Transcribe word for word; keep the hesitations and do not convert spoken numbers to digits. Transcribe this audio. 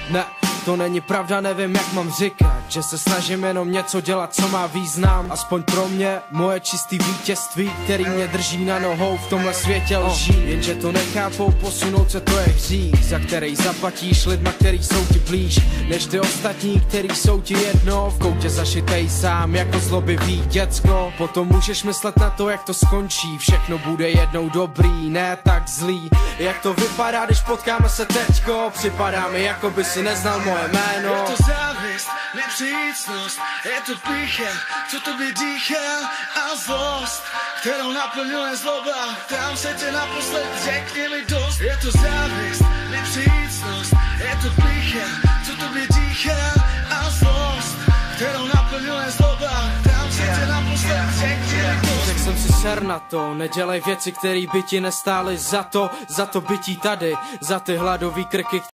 Ne, to není pravda, nevím jak mám říkat, že se snažím jenom něco dělat, co má význam. Aspoň pro mě, moje čistý vítězství, který mě drží na nohou v tomhle světě lží. Jenže to nechápou, posunout se to je hřích, za který zaplatíš lidma, který jsou ti blíž než ty ostatní, který jsou ti jedno. V koutě zašitej sám jako zlobivý děcko. Potom můžeš myslet na to, jak to skončí, všechno bude jednou dobrý, ne tak zlý. Jak to vypadá, když potkáme se teďko, připadá mi, jako by si neznal moje jméno. Je to závist, nepřícnost, je to pícha, co tobě dýchá, a zlost, kterou naplňuje zloba. Tam se tě naposled, řekni mi dost. Je to závist, nepřícnost, je to pícha, co tobě dýchá, a zlost, kterou naplňuje zloba. Tam se tě naposled, řekni mi dost. Řekl jsem si ser na to, nedělej věci, které by ti nestály za to, za to bytí tady, za ty hladový krky.